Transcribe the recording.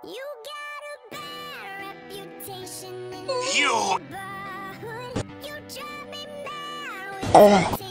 You got a bad reputation in You. the neighborhood. You drive me mad with